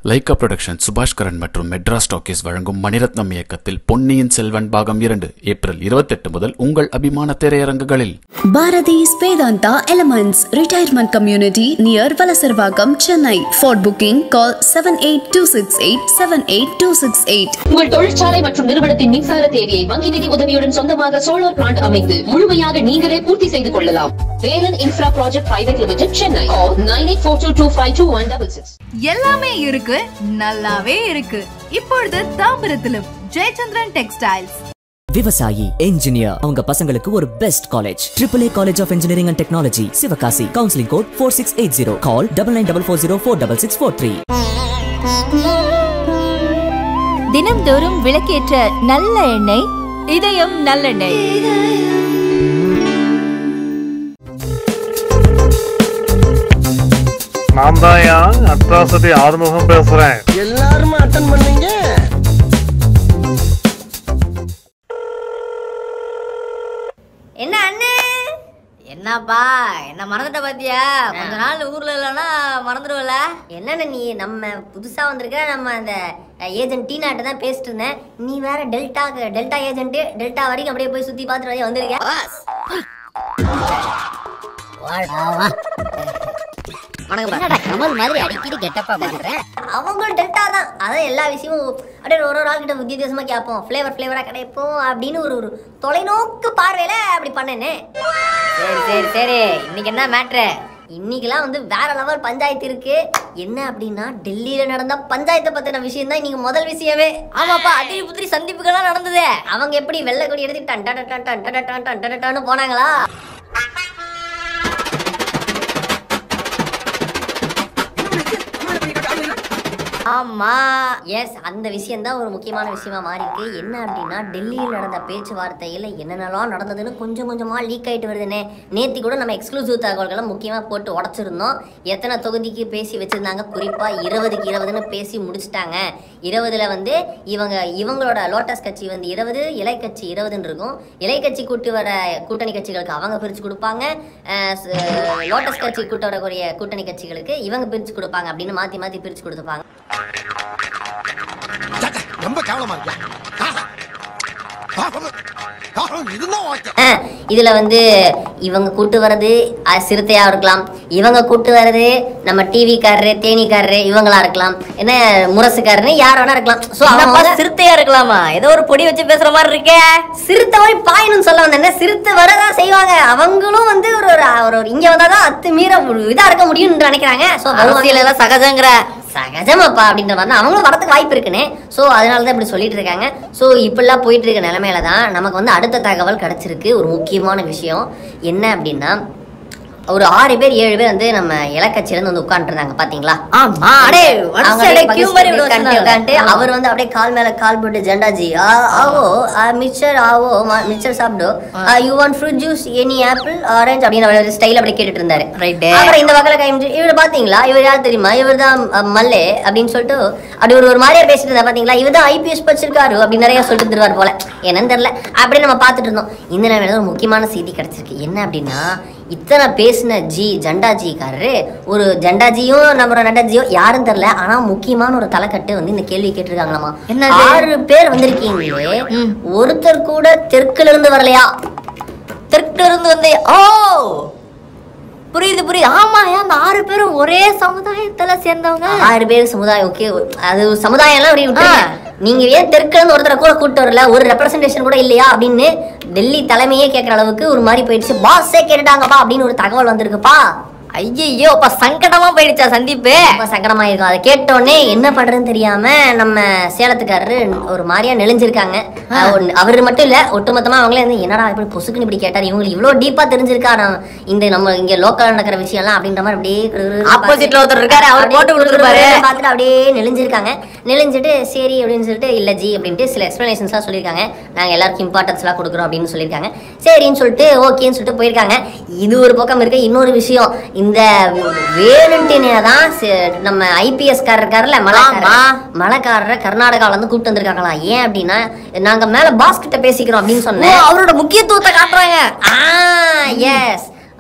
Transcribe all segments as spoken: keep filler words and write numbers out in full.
Lyca production சுபாஷ் கரன் மற்றும் Madras talkies வழங்கும் மணிரத்னம் இயக்கத்தில் பொன்னியின் செல்வன் பாகம் இரண்டு ஏப்ரல் இருபத்தெட்டு முதல் உங்கள் அபிமான திரையரங்குகளில். Bharathi's Vedanta elements retirement community near Valasaravakkam, Chennai. For booking call seven eight two six eight seven eight two six eight. உங்கள் தொழிற்சாலை மற்றும் நிறுவனத்தின் மின்சார தேவையை வங்கி நிதி உதவியுடன் சொந்தமாக சோலார் பிளான்ட் அமைத்து முழுமையாக நீங்களே பூர்த்தி செய்து கொள்ளலாம். Velan infra project private limited, Chennai. Nine eight four two two five two one double six. எல்லாமே இருக்கு, நல்லாவே இருக்கு. இப்பொழுது தாம்பரத்திலும் ஜெயச்சந்திரன் டெக்ஸ்டைல்ஸ். விவசாயி, என்ஜினியர், அவங்க பசங்களுக்கு ஒரு best college triple A college of engineering and technology, Sivakasi. Counselling code four six eight zero. Call double nine double four zero four double six four three. தினம்தோறும் விளக்கேற்ற நல்ல எண்ணெய் இதயம் நல்லெண்ணெய். நான் தான் அட்ராசிட்டி ஆறுமுகம் பேசுறேன். எல்லாரும் அட்டெண்ட் பண்ணீங்க. என்ன அண்ணே, என்னப்பா என்ன மறந்துட்ட பாத்தியா? கொஞ்ச நாள் ஊர்ல இல்லைன்னா மறந்துடுவல. என்னன்னு நீ நம்ம புதுசா வந்திருக்க, நம்ம அந்த ஏஜென்ட் டீ நாட்டை தான் பேசிட்டு இருந்தேன். நீ வேற டெல்டா டெல்டா ஏஜென்ட், டெல்டா வரைக்கும் அப்படியே போய் சுத்தி பார்த்துட்டு வந்திருக்க. அவங்களும் டெல்டா தான், அதான் எல்லா விஷயமும் அப்படியே ஒரு ஒரு ஆள்கிட்ட வித்தியாசமா கேட்போம், ஃபிளேவர் ஃபிளேவரா கிடைப்போம் அப்படின்னு ஒரு ஒரு தொலைநோக்கு பார்வையில அப்படி பண்ணேனே. சரி சரி சரி, இன்னைக்கு என்ன மேட்ரு? இன்னைக்கெல்லாம் வந்து வேற லெவல் பஞ்சாயத்து இருக்கு. என்ன அப்படின்னா, டெல்லியில நடந்த பஞ்சாயத்தை பத்தின விஷயம் தான் இன்னைக்கு முதல் விஷயமே. ஆமாப்பா, அதிரி புத்திரி சந்திப்புகள்லாம் நடந்தது. அவங்க எப்படி வெள்ளை கொடி எடுத்து டன் டன் டன் டன் டன் டன் டன் டன் போனாங்களா? ஆமா, எஸ், அந்த விஷயம் தான் ஒரு முக்கியமான விஷயமா மாறி இருக்கு. என்ன அப்படின்னா, டெல்லியில் நடந்த பேச்சுவார்த்தையில் என்னென்னலாம் நடந்ததுன்னு கொஞ்சம் கொஞ்சமா லீக் ஆயிட்டு வருதுன்னே. நேத்தி கூட நம்ம எக்ஸ்க்ளூசிவ் தகவல்களை முக்கியமா போட்டு உடச்சிருந்தோம். எத்தனை தொகுதிக்கு பேசி வச்சிருந்தாங்க, குறிப்பா இருபதுக்கு இருபதுன்னு பேசி முடிச்சுட்டாங்க. இருபதுல வந்து இவங்க இவங்களோட லோட்டஸ் கட்சி வந்து இருபது, இலை கட்சி இருபதுன்னு இருக்கும். இலை கட்சி கூட்டு வர கூட்டணி கட்சிகளுக்கு அவங்க பிரிச்சு கொடுப்பாங்க, லோட்டஸ் கட்சி கூட்ட வரக்கூடிய கூட்டணி கட்சிகளுக்கு இவங்க பிரிச்சு கொடுப்பாங்க அப்படின்னு மாத்தி மாத்தி பிரிச்சு கொடுத்துப்பாங்க. ரொம்ப கேவலமா இருக்கு. இதுல வந்து இவங்க கூட்டு வர்றது சிறுத்தையா இருக்கலாம், இவங்க கூட்டு வர்றது நம்ம டிவி காரரு தேனிக்காரரு இவங்களா இருக்கலாம், என்ன முரசுக்காரரு யார் வேணா இருக்கலாம். சோ அவங்க சிறுத்தையா இருக்கலாமா? ஏதோ ஒரு பொடி வச்சு பேசுற மாதிரி இருக்கே. சிறுத்தை மாதிரி பாயணும்னு சொல்ல வந்தேன். சிறுத்தை வரதான் செய்வாங்க. அவங்களும் வந்து ஒரு ஒரு இங்க வந்தாதான் அத்து மீற இதா இருக்க முடியும்னு நினைக்கிறாங்க. சோ அரசியல் எல்லாம் சகஜங்கிற சகஜமாப்பா அப்படின்ற மாதிரி அவங்களும் வரதுக்கு வாய்ப்பு இருக்குன்னு. ஸோ அதனால தான் இப்படி சொல்லிட்டு இருக்காங்க. ஸோ இப்படிலாம் போயிட்டு இருக்க நிலைமையில தான் நமக்கு வந்து அடுத்த தகவல் கிடைச்சிருக்கு. ஒரு முக்கியமான விஷயம் என்ன அப்படின்னா, ஒரு ஆறு பேர் ஏழு பேர் வந்து நம்ம இலக்கட்சியில இருந்து வந்து உட்காந்துருந்தாங்க பாத்தீங்களா? ஆமா, அவர் வந்து அப்படியே கால் மேல கால் போட்டு, ஜெண்டாஜி ஆவோ மிச்சர் ஆவோ மிச்சர் சாப்பிடோ, you want fruit juice, any apple orange அப்படின்னு ஸ்டைல் அப்படி கேட்டுட்டு இருந்தாரு. ரைட். அப்புறம் இந்த வகையில கைமிச்சு, இவர் பாத்தீங்களா, இவர் யார் தெரியுமா, இவர் தான் மல்லே அப்படின்னு சொல்லிட்டு அப்படி ஒரு ஒரு மாதிரியா பேசிட்டு இருந்தா. பாத்தீங்களா, இவர் தான் ஐபிஎஸ் படிச்சிருக்காரு அப்படின்னு நிறைய சொல்லிட்டு இருந்துருவார் போல, என்னன்னு தெரியல. அப்படின்னு நம்ம பாத்துட்டு இருந்தோம். இந்த நேரம் ஒரு முக்கியமான செய்தி கிடைச்சிருக்கு. என்ன அப்படின்னா, இத்தனை பேசின ஜி ஜண்டாஜிக்காரரு ஒரு ஜண்டாஜியும் நம்ம நண்டாஜியும் யாரும் தெரியல, ஆனா முக்கியமான ஒரு தலைக்கட்டு வந்து இந்த கேள்வி கேட்டிருக்காங்களாமா. என்ன, ஆறு பேர் வந்திருக்கீங்களே, ஒருத்தர் கூட தெற்குல இருந்து வரலையா? தெற்குல இருந்து வந்து ஓ புரியுது புரியுது. ஆமா, அந்த ஆறு பேரும் ஒரே சமுதாயத்துல சேர்ந்தவங்க. ஆறு பேர் சமுதாயம், ஓகே, அது சமுதாயம் எல்லாம் அப்படி விட்டு நீங்க ஏன் தெற்குல இருந்து ஒருத்தரை கூட கூட்டு வரல, ஒரு ரெப்ரசன்டேஷன் கூட இல்லையா அப்படின்னு டெல்லி தலைமையே கேட்கற அளவுக்கு ஒரு மாதிரி போயிடுச்சு. பாஸே கேட்டுட்டாங்கப்பா அப்படின்னு ஒரு தகவல் வந்திருக்குப்பா. ஐயோ, அப்ப சங்கடமா போயிடுச்சா சந்திப்பு? சங்கடமா இருக்கும். அதை கேட்டோடனே என்ன பண்றதுன்னு தெரியாம நம்ம சேலத்துக்காரரு ஒரு மாதிரியா நெளிஞ்சிருக்காங்க. அவரு மட்டும் இல்ல, ஒட்டுமொத்தமா அவங்களே வந்து என்னடா இப்படி பொசுக்குன்னு இப்படி கேட்டாரு, இவங்களுக்கு இவ்வளவு டீப்பா தெரிஞ்சிருக்கா இந்த நம்ம இங்க லோக்கல் நடக்கிற விஷயம் எல்லாம் அப்படின்ற மாதிரி அப்படியே ஆப்போசிட்ல ஒருத்தர் இருக்காரு, அவர் போட்டு கொடுத்துருப்பாரு பார்த்துட்டு அப்படியே நெளிஞ்சிருக்காங்க. நெளிஞ்சிட்டு சரி அப்படின்னு சொல்லிட்டு, இல்ல ஜி அப்படின்ட்டு சில எக்ஸ்பிளனேஷன்ஸ் எல்லாம் சொல்லியிருக்காங்க. நாங்க எல்லாருக்கும் இம்பார்ட்டன்ஸ் எல்லாம் கொடுக்குறோம் அப்படின்னு சொல்லியிருக்காங்க. சரின்னு சொல்லிட்டு ஓகேன்னு சொல்லிட்டு போயிருக்காங்க. இது ஒரு பக்கம் இருக்கு. இன்னொரு விஷயம், இந்த வேலுண்டினே தான் நம்ம ஐபிஎஸ் காரர் இருக்காருல்ல, மலைக்காரரை கர்நாடகாவில இருந்து கூப்பிட்டு வந்திருக்காங்களா. ஏன் அப்படின்னா, நாங்க மேல பாஸ் கிட்ட பேசிக்கிறோம் அப்படின்னு சொன்னேன். அவரோட முக்கியத்துவத்தை காட்டுறாங்க. எஸ்,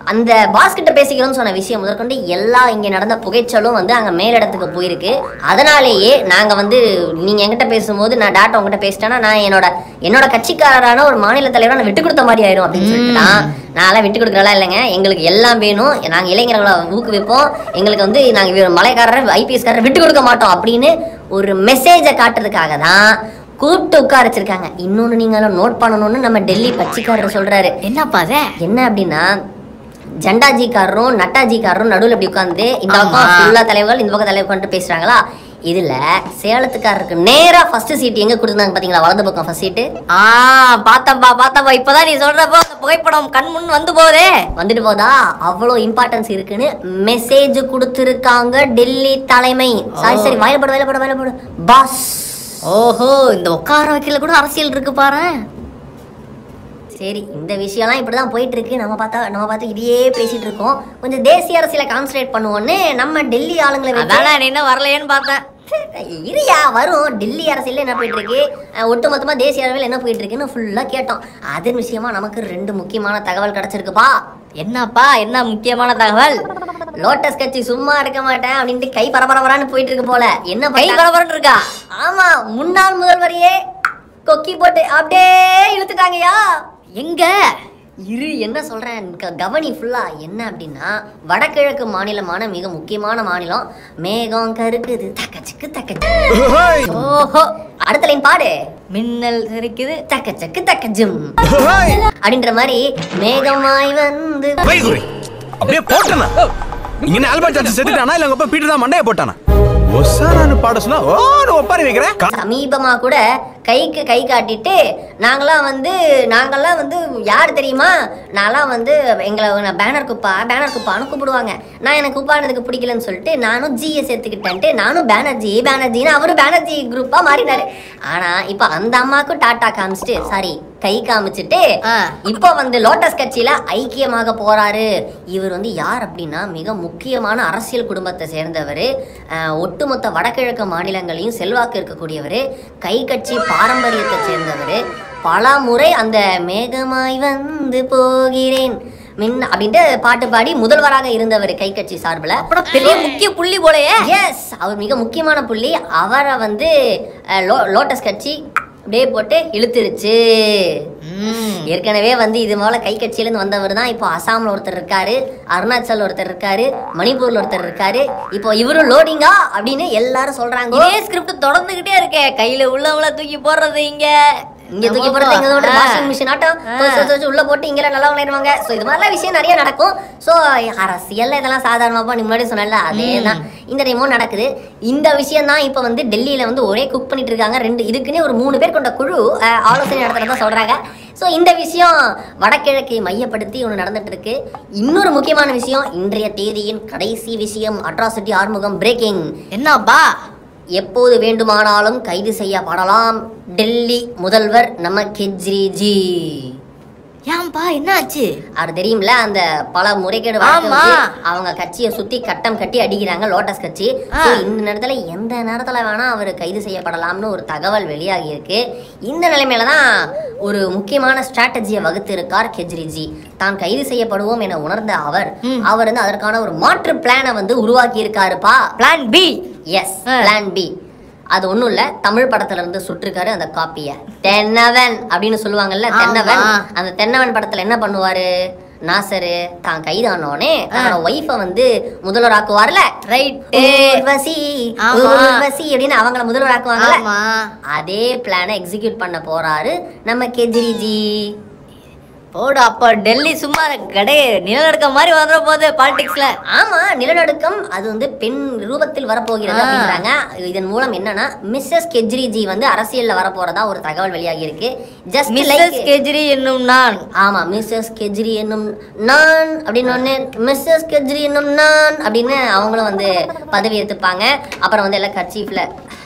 அந்த பாஸ் கிட்ட பேசிக்கிறோம்னு சொன்ன விஷயம் முதற்கொண்டு எல்லா இங்க நடந்த புகைச்சலும் வந்து அங்க மேலிடத்துக்கு போயிருக்கு. அதனாலேயே நாங்க வந்து நீங்க என்கிட்ட பேசும்போது நான் டாட்டா உங்ககிட்ட பேசிட்டேன்னா நான் என்னோட என்னோட கட்சிக்காரரான ஒரு மாநில தலைவரை நான் விட்டு கொடுத்த மாதிரி ஆயிரும் அப்படின்னு சொல்லிட்டு தான் நான் விட்டு கொடுக்குறதெல்லாம் இல்லைங்க. எங்களுக்கு எல்லாம் வேணும், நாங்க இளைஞர்களை ஊக்குவிப்போம், எங்களுக்கு வந்து நாங்க மலைக்காரரை ஐபிஎஸ்காரரை விட்டு கொடுக்க மாட்டோம் அப்படின்னு ஒரு மெசேஜை காட்டுறதுக்காக தான் கூப்பிட்டு உட்கார வச்சிருக்காங்க. இன்னொன்னு நீங்க நோட் பண்ணணும்னு நம்ம டெல்லி பச்சிக்காரர் சொல்றாரு. என்னப்பா என்ன அப்படின்னா ஜண்டாஜிக்காரரும் நட்டாஜிக்காரரும் நடுவில் இப்படி உட்காந்து இந்த பக்கம் ஃபுல்லா தலைவர்கள் இந்த பக்கம் தலைவர் உட்காந்து பேசுறாங்களா. இதுல சேலத்துக்காரருக்கு நேரா ஃபர்ஸ்ட் சீட் எங்க கொடுத்தாங்க பாத்தீங்களா, வலது பக்கம் ஃபர்ஸ்ட் சீட். ஆ பாத்தப்பா பாத்தப்பா இப்பதான் நீ சொல்றப்போ அந்த புகைப்படம் கண் முன் வந்து போதே வந்துட்டு போதா அவ்வளவு இம்பார்ட்டன்ஸ் இருக்குன்னு மெசேஜ் கொடுத்திருக்காங்க டெல்லி தலைமை. சரி சரி வயல்படு வயல்படு வயல்படு பாஸ். ஓஹோ இந்த உட்கார வைக்கல கூட அரசியல் இருக்கு பாரு. சரி இந்த விஷயம்லாம் இப்படிதான் போயிட்டு இருக்கு. நம்ம பார்த்தா நம்ம பார்த்து இதையே பேசிட்டு இருக்கோம். கொஞ்சம் தேசிய அரசியலை கான்சன்ட்ரேட் பண்ணுவோன்னு நம்ம டெல்லி ஆளுங்களை நீ என்ன வரலையேன்னு பார்த்தேன். இரியா வரும். டெல்லி அரசியல் என்ன போயிட்டு இருக்கு, ஒட்டுமொத்தமா தேசிய அளவில் என்ன போயிட்டு இருக்குன்னு ஃபுல்லா கேட்டோம். அதன் விஷயமா நமக்கு ரெண்டு முக்கியமான தகவல் கிடைச்சிருக்குப்பா. என்னப்பா என்ன முக்கியமான தகவல்? லோட்டஸ் கட்சி சும்மா இருக்க மாட்டேன் அப்படின்ட்டு கை பரபரபரான்னு போயிட்டு இருக்கு போல. என்ன கை பரபரன்னு இருக்கா? ஆமா, முன்னாள் முதல்வரையே கொக்கி போட்டு அப்படியே இழுத்துட்டாங்கயா. எங்க இரு என்ன சொல்றேன் கவனி ஃபுல்லா. என்ன அப்படின்னா வடகிழக்கு மாநிலமான மிக முக்கியமான மாநிலம். மேகம் கருக்குது தக்கச்சுக்கு தக்கச்சு. ஓஹோ அடுத்த லைன் பாடு. மின்னல் இருக்குது தக்கச்சக்கு தக்கஜும் அப்படின்ற மாதிரி மேகமாய் வந்து அப்படியே போட்டனா. இங்க என்ன ஆல்பர்ட் சார்ஜ் செத்துட்டானா இல்ல உங்க அப்பா பீட்டர் தான் மண்டைய போட்டானா? ஒசாரானு பாட சொன்னா ஓ ஒப்பாரி வைக்கிறேன். சமீபமா கூட கைக்கு கை காட்டிட்டு நாங்களாம் வந்து நாங்கெல்லாம் வந்து யார் தெரியுமா, நான்லாம் வந்து எங்களை பேனர் குப்பா பேனர் குப்பான்னு கூப்பிடுவாங்க. நான் எனக்கு குப்பானதுக்கு பிடிக்கலன்னு சொல்லிட்டு நானும் ஜியை சேர்த்துக்கிட்டேன்ட்டு நானும் பேனர்ஜி பேனர்ஜின்னு அவரும் பேனர்ஜி குரூப்பா மாறினாரு. ஆனா இப்ப அந்த அம்மாக்கும் டாட்டா காமிச்சிட்டு சாரி கை காமிச்சிட்டு இப்போ வந்து லோட்டஸ் கட்சியில ஐக்கியமாக போறாரு. இவர் வந்து யார் அப்படின்னா மிக முக்கியமான அரசியல் குடும்பத்தை சேர்ந்தவர். ஒட்டுமொத்த வடகிழக்கு மாநிலங்களையும் செல்வாக்கு இருக்கக்கூடியவர். கை கட்சி பாரம்பரியத்தை சேர்ந்தவர். பல முறை அந்த மேகமாய் வந்து போகிறேன் மின் அப்படின்ட்டு பாட்டு பாடி முதல்வராக இருந்தவர் கை கட்சி சார்பில். அப்புறம் பெரிய முக்கிய புள்ளி போலயே. எஸ் அவர் மிக முக்கியமான புள்ளி. அவரை வந்து லோ லோட்டஸ் கட்சி அப்படியே போட்டு இழுத்துருச்சு. ஏற்கனவே வந்து இது போல கை கட்சியில இருந்து வந்தவர் தான் இப்போ அசாம்ல ஒருத்தர் இருக்காரு, அருணாச்சல் ஒருத்தர் இருக்காரு, மணிப்பூர்ல ஒருத்தர் இருக்காரு. இப்போ இவரும் லோடிங்கா அப்படின்னு எல்லாரும் சொல்றாங்க. இதே ஸ்கிரிப்ட் தொடர்ந்துகிட்டே இருக்கே. கையில உள்ளவங்கள தூக்கி போடுறது இங்க இங்க தூக்கி போடுறது இங்க வாஷிங் மிஷின் ஆட்டம் உள்ள போட்டு இங்க நல்லா விளையாடுவாங்க. ஸோ இது மாதிரிலாம் விஷயம் நிறைய நடக்கும். ஸோ அரசியல் இதெல்லாம் சாதாரணமாப்பா நீ முன்னாடி சொன்னல அதே தான் இந்த டைமும் நடக்குது. இந்த விஷயம் தான் இப்போ வந்து டெல்லியில வந்து ஒரே குக் பண்ணிட்டு இருக்காங்க. ரெண்டு இதுக்குன்னே ஒரு மூணு பேர் கொண்ட குழு ஆலோசனை நடத்துறதா சொல்றாங்க. ஸோ இந்த விஷயம் வடகிழக்கை மையப்படுத்தி ஒன்று நடந்துட்டு இருக்கு. இன்னொரு முக்கியமான விஷயம் இன்றைய தேதியின் கடைசி விஷயம் அட்ராசிட்டி ஆறுமுகம் பிரேக்கிங். என்னப்பா? எப்போது வேண்டுமானாலும் கைது செய்யப்படலாம் டெல்லி முதல்வர் நம்ம கெஜ்ரிஜி. ஏன்பா என்ன ஆச்சு? அது தெரியும்ல அந்த பல முறைகேடு அவங்க கட்சியை சுத்தி கட்டம் கட்டி அடிக்கிறாங்க லோட்டஸ் கட்சி. இந்த நேரத்துல எந்த நேரத்துல வேணா அவர் கைது செய்யப்படலாம்னு ஒரு தகவல் வெளியாகி இருக்கு. இந்த நிலைமையிலதான் ஒரு முக்கியமான ஸ்ட்ராட்டஜியை வகுத்து இருக்கார் கெஜ்ரிஜி. தான் கைது செய்யப்படுவோம் என உணர்ந்த அவர் அவர் வந்து அதற்கான ஒரு மாற்று பிளானை வந்து உருவாக்கி இருக்காருப்பா. Plan B. Yes plan B. அது ஒண்ணும் இல்ல, தமிழ் படத்துல இருந்து சுட்டிருக்காரு அந்த காப்பிய. தென்னவன் அப்படின்னு சொல்லுவாங்கல்ல, தென்னவன். அந்த தென்னவன் படத்துல என்ன பண்ணுவாரு நாசரு, தான் கைதானோனே தன்னோட ஒய்ஃபை வந்து முதல்வர் ஆக்குவார்ல, ரைட் ஊர்வசி ஊர்வசி அப்படின்னு அவங்கள முதல்வர் ஆக்குவாங்கல்ல, அதே பிளானை எக்ஸிக்யூட் பண்ண போறாரு நம்ம கெஜ்ரிஜி. போடு அப்ப டெல்லி சும்மா கடை நிலநடுக்கம் மாதிரி வந்துட போகுது பாலிடிக்ஸ்ல. ஆமா நிலநடுக்கம் அது வந்து பெண் ரூபத்தில் வரப்போகிறது அப்படின்றாங்க. இதன் மூலம் என்னன்னா மிஸ்ஸஸ் கெஜ்ரிஜி வந்து அரசியல்ல வரப்போறதா ஒரு தகவல் வெளியாகி இருக்கு. ஜஸ்ட் மிஸ்ஸஸ் கெஜ்ரி என்னும் நான். ஆமா மிஸ்ஸஸ் கெஜ்ரி என்னும் நான் அப்படின்னு மிஸ்ஸஸ் கெஜ்ரி என்னும் நான் அப்படின்னு அவங்களும் வந்து பதவி எடுத்துப்பாங்க. அப்புறம் வந்து எல்லாம் கட்சியில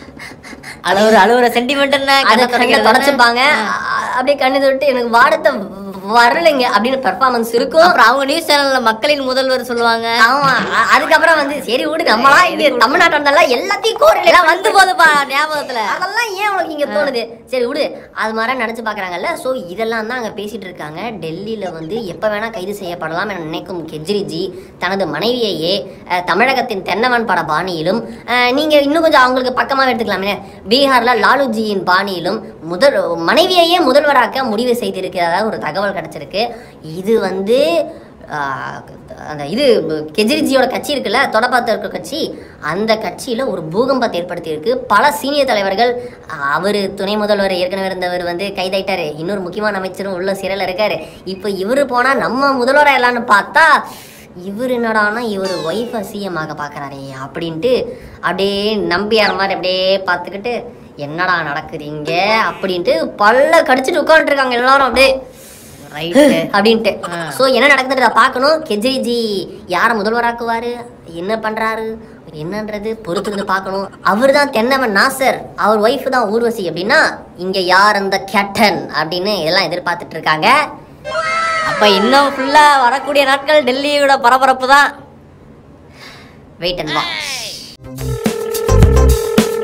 அழுவுற அழுவுற சென்டிமெண்ட் தொடச்சுப்பாங்க. அப்படியே கண்ணு தொட்டு எனக்கு வாடத்தை வரலைங்க அப்படின்னு பெர்ஃபார்மன்ஸ் இருக்கும். அப்புறம் அவங்க நியூஸ் சேனல்ல மக்களின் முதல்வர் சொல்லுவாங்க. ஆமா அதுக்கப்புறம் வந்து சரி விடு நம்மளா இங்க தமிழ்நாட்டுல எல்லாத்தையும் கோரில வந்து போதுப்பா ஞாபகத்துல அதெல்லாம் ஏன் உனக்கு இங்க தோணுது. சரி விடு, அது மாதிரி நினச்சி பார்க்குறாங்கல்ல. ஸோ இதெல்லாம் தான் அங்கே பேசிகிட்டு இருக்காங்க. டெல்லியில் வந்து எப்போ வேணால் கைது செய்யப்படலாம் என நினைக்கும் கெஜ்ரிஜி தனது மனைவியையே தமிழகத்தின் தென்னவன் பட பாணியிலும், நீங்கள் இன்னும் கொஞ்சம் அவங்களுக்கு பக்கமாக எடுத்துக்கலாமே, பீகாரில் லாலுஜியின் பாணியிலும் முதல் மனைவியையே முதல்வராக்க முடிவு செய்திருக்கிறதா ஒரு தகவல் கிடச்சிருக்கு. இது வந்து அந்த இது கெஜ்ரிஜியோட கட்சி இருக்குல்ல, தொடப்பாத்த இருக்கிற கட்சி, அந்த கட்சியில் ஒரு பூகம்பத்தை ஏற்படுத்தியிருக்கு. பல சீனியர் தலைவர்கள், அவர் துணை முதல்வர் ஏற்கனவே இருந்தவர் வந்து கைதாயிட்டாரு, இன்னொரு முக்கியமான அமைச்சரும் உள்ள சிறையில் இருக்காரு. இப்போ இவர் போனால் நம்ம முதல்வராக எல்லான்னு பார்த்தா இவர் என்னடானா இவர் ஒய்ஃபை சிஎம்மாக பார்க்குறாரே அப்படின்ட்டு அப்படியே நம்பியார் மாதிரி அப்படியே பார்த்துக்கிட்டு என்னடா நடக்குறீங்க அப்படின்ட்டு பல்ல கடிச்சிட்டு உட்காந்துருக்காங்க எல்லாரும் அப்படியே ரைட்டு அப்படின்ட்டு. ஸோ என்ன நடக்குதுன்றத பார்க்கணும். கெஜ்ரிஜி யாரை முதல்வராக்குவார், என்ன பண்ணுறாரு என்னன்றது பொறுத்திருந்து பார்க்கணும். அவர் தான் தென்னவன் நாசர், அவர் ஒய்ஃபு தான் ஊர்வசி அப்படின்னா இங்கே யார் அந்த கேப்டன் அப்படின்னு எல்லாம் எதிர்பார்த்துட்டு இருக்காங்க. அப்போ இன்னும் ஃபுல்லாக வரக்கூடிய நாட்கள் டெல்லியோட பரபரப்பு தான். Wait and watch.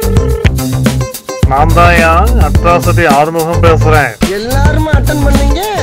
நான் தான் அட்ராசிட்டி ஆறுமுகம் பேசுறேன். எல்லாரும் அட்டன் பண்ணீங்க.